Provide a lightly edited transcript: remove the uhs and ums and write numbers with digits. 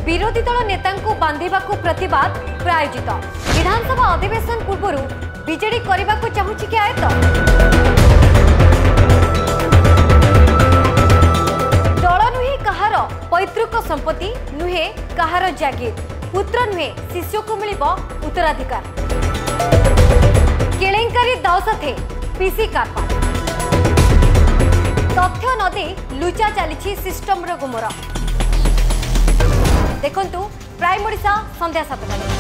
विरोधी दल नेता बांधिबाकू प्रतिवाद प्रायोजित विधानसभा अधिवेशन पूर्व बीजेडी करने को चाहूँगी कि आयत दल नुहे कहार पैतृक संपत्ति नुहे कहार जागीर पुत्र नुहे शिष्य को मिल उत्तराधिकार केलेंकारी दाव साथे पीसी कारपाट तथ्य नदी लुचा चली सिस्टम गुमर देखंतु प्राइम ओडिशा संध्या 7 टारे।